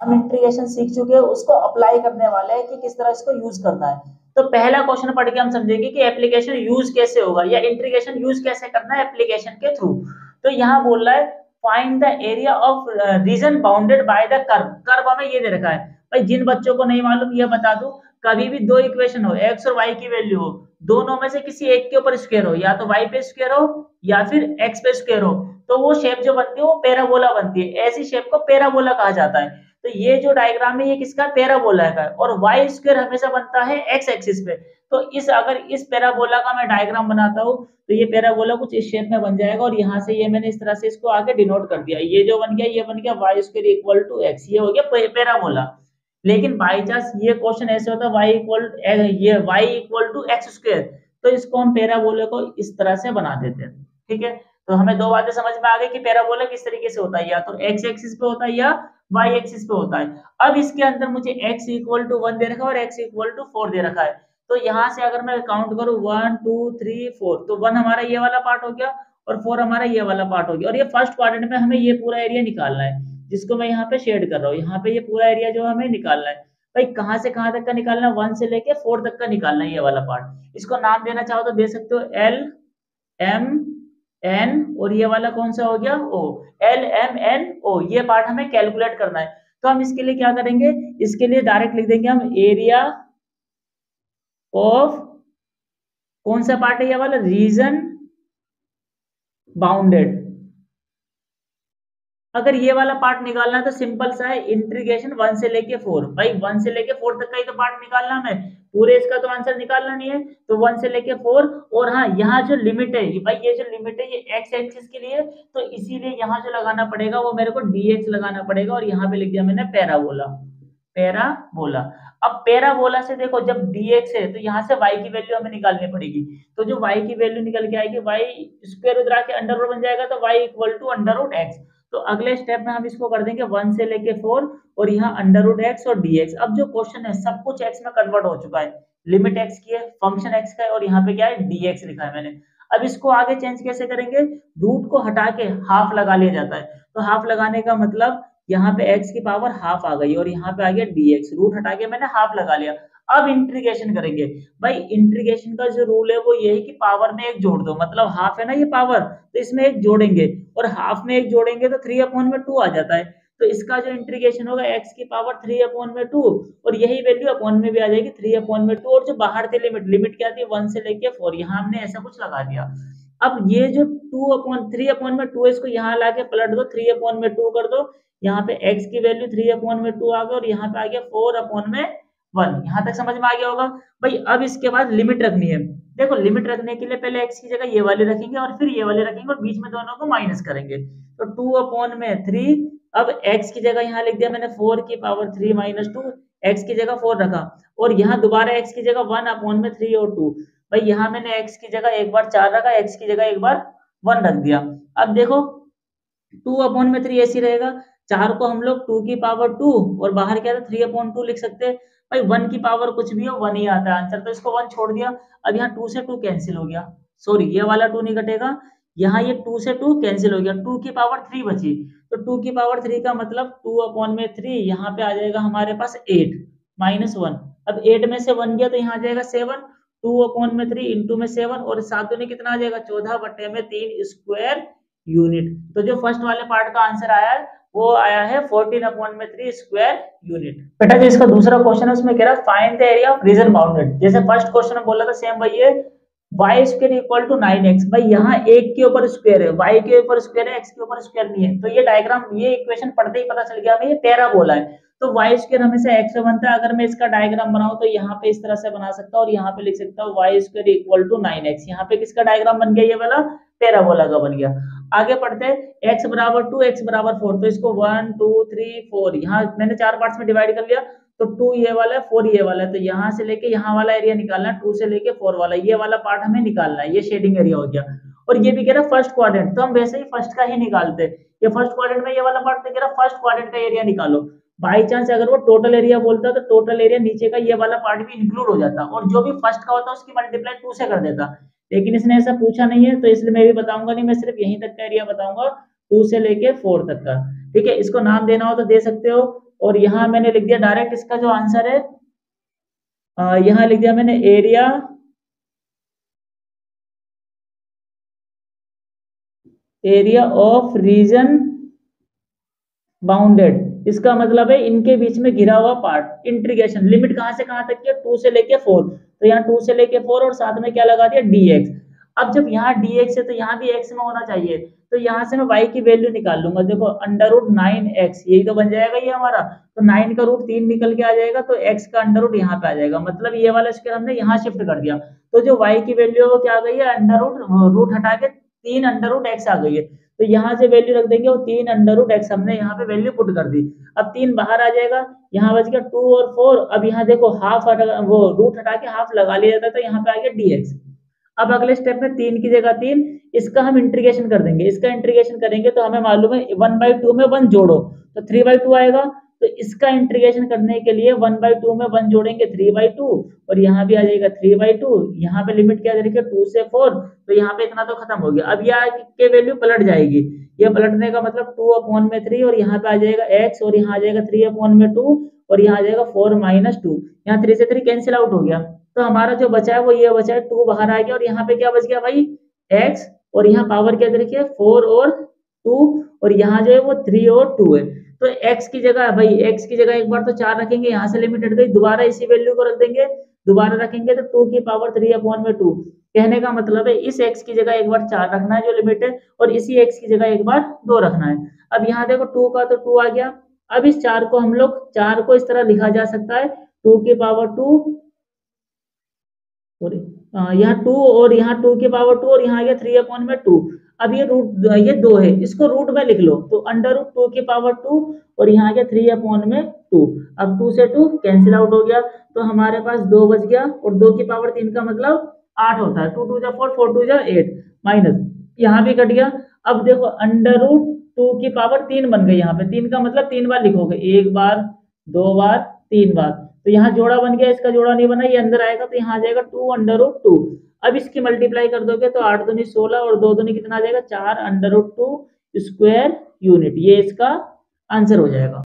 हम इंटीग्रेशन सीख चुके हैं, उसको अप्लाई करने वाले हैं कि किस तरह इसको यूज करना है। तो पहला क्वेश्चन पढ़ के हम समझेंगे कि एप्लीकेशन यूज कैसे होगा या इंटीग्रेशन यूज कैसे करना है एप्लीकेशन के थ्रू। तो यहाँ बोल रहा है find the area of region bounded by the curve. Curve हमें ये दे रखा है भाई, जिन बच्चों को नहीं मालूम ये बता दूं, कभी भी दो इक्वेशन हो, एक्स और वाई की वैल्यू हो, दोनों में से किसी एक के ऊपर स्क्वायर हो, या तो वाई पे स्क्वायर हो या फिर एक्स पे स्क्वायर हो, तो वो शेप जो बनती है वो पैराबोला बनती है। ऐसी शेप को पैराबोला कहा जाता है। तो ये जो डायग्राम है ये किसका, पैराबोला का है, और वाई स्क्वायर हमेशा बनता है एक्स एक्सिस पे। तो अगर इस पैराबोला का मैं डायग्राम बनाता हूँ तो ये पैराबोला कुछ इस शेप में बन जाएगा, और यहाँ से ये मैंने इस तरह से इसको आगे डिनोट कर दिया। ये जो बन गया ये बन गया y square equal to x, ये हो गया पैराबोला। लेकिन बाई चांस ये क्वेश्चन ऐसे होता है y equal to x square, तो इसको हम पैराबोला को इस तरह से बना देते हैं। ठीक है, तो हमें दो बातें समझ में आ गई कि पैराबोला किस तरीके से होता है, या तो एक्स एक्सिस पे होता है या वाई एक्सिस पे होता है। अब इसके अंदर मुझे x इक्वल टू 1 दे रखा है और x इक्वल टू 4 दे रखा है। तो यहाँ से अगर मैं काउंट करूँ 1 2 3 4, तो 1 हमारा ये वाला पार्ट हो गया और 4 हमारा ये वाला पार्ट हो गया। और ये फर्स्ट क्वाड्रेंट में हमें ये पूरा एरिया निकालना है, जिसको मैं यहाँ पे शेड कर रहा हूँ। यहाँ पे ये पूरा एरिया जो हमें निकालना है भाई, कहाँ से कहाँ तक का निकालना है, 1 से लेके 4 तक का निकालना है ये वाला पार्ट। इसको नाम देना चाहो तो दे सकते हो एल एम एन, और ये वाला कौन सा हो गया O, L M N O. ये पार्ट हमें कैलकुलेट करना है। तो हम इसके लिए क्या करेंगे, इसके लिए डायरेक्ट लिख देंगे हम एरिया ऑफ, कौन सा पार्ट है ये वाला, रीजन बाउंडेड। अगर ये वाला पार्ट निकालना है तो सिंपल सा है, इंटीग्रेशन 1 से लेके 4। भाई 1 से लेके 4 तक का ही तो पार्ट निकालना है, पूरे इसका तो आंसर निकालना नहीं है। तो 1 से लेके 4, और हाँ यहाँ जो लिमिट है भाई, ये जो लिमिट है ये एक्स एक्सिस के लिए, तो इसीलिए यहाँ जो लगाना पड़ेगा वो मेरे को dx लगाना पड़ेगा, और यहाँ पे लिख दिया मैंने पैराबोला। पैराबोला। अब पैराबोला से देखो जब dx है तो यहाँ से y की वैल्यू हमें निकालनी पड़ेगी। तो जो y की वैल्यू निकल के आएगी, y स्क्वायर रूट आके अंडर रूट बन जाएगा, तो y equal to under root x. तो अगले स्टेप में हम इसको कर देंगे 1 से लेके 4, और यहाँ अंडर रूट एक्स और dx। अब जो क्वेश्चन है सब कुछ x में कन्वर्ट हो चुका है, लिमिट x की है, फंक्शन x का है, और यहाँ पे क्या है dx लिखा है मैंने। अब इसको आगे चेंज कैसे करेंगे, रूट को हटा के हाफ लगा लिया जाता है। तो हाफ लगाने का मतलब यहाँ पे x की पावर हाफ आ गई, और यहाँ पे आ गया dx, रूट हटा के मैंने हाफ लगा लिया। अब इंटीग्रेशन करेंगे भाई, इंटीग्रेशन का जो रूल है वो ये है कि पावर में एक जोड़ दो, मतलब हाफ है ना ये पावर, तो इसमें एक जोड़ेंगे, और हाफ में एक जोड़ेंगे तो 3/2 आ जाता है। तो इसका जो इंटीग्रेशन होगा x की पावर 3/2, और यही वैल्यू अपॉन में भी आ जाएगी 3/2। और जो बाहर थी लिमिट क्या थी, 1 से लेके 4, यहाँ हमने ऐसा कुछ लगा दिया। अब ये जो 3/2 इसको यहाँ ला के पलट दो, 3/2 कर दो, यहाँ पे x की वैल्यू 3/2 आ गई, और यहाँ पे आ गया 4/1। यहाँ तक समझ में आ गया होगा भाई। अब इसके बाद लिमिट रखनी है। देखो लिमिट रखने के लिए पहले x की जगह ये वाले रखेंगे और फिर ये वाले रखेंगे, और बीच में दोनों को माइनस करेंगे। तो 2/3। अब x की जगह यहाँ लिख दिया मैंने 4 की पावर 3 माइनस 2, x की जगह 4 रखा, और यहाँ दोबारा x की जगह 1/3 और 2। भाई यहाँ मैंने x की जगह एक बार 4 रखा, x की जगह एक बार 1 रख दिया। अब देखो 2/3 ऐसी रहेगा, 4 को हम लोग 2 की पावर 2, और बाहर क्या था 3/2 लिख सकते हैं। भाई 1 की पावर कुछ भी हो 1 ही आता है आंसर, तो इसको 1 छोड़ दिया। अब यहाँ 2 से 2 कैंसिल हो गया, सॉरी ये वाला 2 नहीं कटेगा, यहाँ ये 2 से 2 कैंसिल हो गया, 2 की पावर 3 बची। तो 2 की पावर 3 का मतलब 2/3, यहाँ पे आ जाएगा हमारे पास 8 माइनस 1। अब 8 में से 1 गया तो यहाँ आ जाएगा 7, 2/3 इंटू में 7, और 7 दूनी कितना आ जाएगा 14/3 स्क्वायर यूनिट। तो जो फर्स्ट वाले पार्ट का आंसर आया है वो आया है 14/3 स्क्वायर यूनिट। बेटा जो इसका दूसरा क्वेश्चन है उसमें कह रहा है find the area of region bounded. जैसे फर्स्ट क्वेश्चन में बोला था सेम वही है, y square equal to 9x। भाई यहाँ एक के ऊपर स्क्वायर है, y के ऊपर स्क्वायर है, x के ऊपर स्क्वायर नहीं है। तो ये डायग्राम, ये इक्वेशन पढ़ते ही पता चल गया हमें ये पैराबोला है। तो y स्क्वायर हमेशा x से बनता है। अगर मैं इसका डायग्राम बनाऊं तो यहाँ पे इस तरह से बना सकता हूँ, और यहाँ पे लिख सकता हूँ y square equal to 9x। यहाँ पे किसका डायग्राम बन गया, ये वाला पैराबोला का बन गया। आगे पढ़ते हैं x बराबर 2, x बराबर 4। तो इसको 1 2 3 4 यहाँ मैंने 4 पार्ट्स में डिवाइड कर लिया। तो 2 ये वाला है, 4 ये वाला है, तो यहाँ से लेके यहाँ वाला एरिया निकालना है, 2 से लेके 4 वाला, ये वाला पार्ट हमें निकालना है। ये शेडिंग एरिया हो गया। और ये भी कह रहा है फर्स्ट क्वाड्रेंट, तो हम वैसे ही फर्स्ट का ही निकालते हैं। ये फर्स्ट क्वाड्रेंट में ये वाला पार्ट, तो कह रहा फर्स्ट क्वाड्रेंट का एरिया निकालो। बाई चांस अगर वो टोटल एरिया बोलता तो टोटल एरिया नीचे का ये वाला पार्ट भी इंक्लूड हो जाता, और जो भी फर्स्ट का होता उसकी मल्टीप्लाई 2 से कर देता। लेकिन इसने ऐसा पूछा नहीं है, तो इसलिए मैं भी बताऊंगा नहीं, मैं सिर्फ यहीं तक का एरिया बताऊंगा, 2 से लेके 4 तक का। ठीक है, इसको नाम देना हो तो दे सकते हो, और यहाँ मैंने लिख दिया डायरेक्ट इसका जो आंसर है, यहाँ लिख दिया मैंने एरिया ऑफ रीजन बाउंडेड। इसका मतलब है इनके बीच में घिरा हुआ पार्ट। इंटीग्रेशन लिमिट कहां से कहां तक की है, 2 से लेके 4, तो यहाँ 2 से लेके 4 और साथ में क्या लगा दिया dx। अब जब यहाँ dx है तो यहाँ भी x में होना चाहिए, तो यहाँ से मैं y की वैल्यू निकाल लूंगा। देखो √9x यही तो बन जाएगा ये हमारा, तो 9 का रूट 3 निकल के आ जाएगा, तो x का अंडर रूट यहाँ पे आ जाएगा, मतलब ये वाला स्क्वायर हमने यहाँ शिफ्ट कर दिया। तो जो y की वैल्यू है वो क्या आ गई है, रूट हटा के 3 अंडर रूट x आ गई है। तो यहाँ से वैल्यू रख देंगे, वो 3 अंडर रूट एक्स हमने यहाँ पे वैल्यू पुट कर दी। अब 3 बाहर आ जाएगा, यहाँ बच गया 2 और 4। अब यहाँ देखो हाफ वो रूट हटा के हाफ लगा लिया जाता है, तो यहाँ पे आ गया dx। अब अगले स्टेप में 3 की जगह 3, इसका हम इंटीग्रेशन कर देंगे। इसका इंटीग्रेशन करेंगे तो हमें मालूम है 1/2 में 1 जोड़ो तो 3/2 आएगा। तो इसका इंटीग्रेशन करने के लिए 1/2 में 1 जोड़ेंगे 3/2, और यहाँ भी आ जाएगा 3/2। यहाँ पे लिमिट क्या दे रखी है 2 से 4, तो यहाँ पे इतना तो खत्म हो गया। अब यहाँ के वैल्यू पलट जाएगी, ये पलटने का मतलब 2/3, और यहाँ पे आ जाएगा x, और यहाँ आ जाएगा 3/2, और यहाँ आ जाएगा 4 - 2। यहाँ 3 से 3 कैंसिल आउट हो गया, तो हमारा जो बचा है वो ये बचा है 2 बाहर आ गया, और यहाँ पे क्या बच गया भाई x, और यहाँ पावर क्या दे रखी है 4 और 2, और यहाँ जो है वो 3 और 2 है। तो x की जगह भाई, x की जगह एक बार तो 4 रखेंगे, यहाँ से लिमिट हट गई, दोबारा इसी वैल्यू को रख देंगे, दोबारा रखेंगे तो 2 की पावर 3/2। कहने का मतलब है इस x की जगह एक बार 4 रखना है जो लिमिट है, और इसी x की जगह एक बार 2 रखना है। अब यहाँ देखो 2 का तो 2 आ गया। अब इस 4 को हम लोग 4 को इस तरह लिखा जा सकता है 2 की पावर 2, सॉरी यहाँ 2, और यहाँ 2 की पावर 2, और यहाँ आ गया 3/2। अब ये 2 है, इसको रूट में लिख लो, तो √2 की पावर 2, और यहाँ आ गया 3/2। अब 2 से 2 कैंसिल आउट हो गया, तो हमारे पास 2 बच गया, और 2 की पावर 3 का मतलब 8 होता है। 2 2 जा 4, 4 2 जा 8, माइनस यहाँ भी कट गया। अब देखो √2 की पावर 3 बन गई, यहाँ पे 3 का मतलब 3 बार लिखोगे, 1 बार 2 बार 3 बार, तो यहाँ जोड़ा बन गया, इसका जोड़ा नहीं बना, ये अंदर आएगा, तो यहाँ आ जाएगा 2 √2। अब इसकी मल्टीप्लाई कर दोगे तो 8 दूनी 16, और 2 दूनी कितना आ जाएगा 4 √2 स्क्वायर यूनिट। ये इसका आंसर हो जाएगा।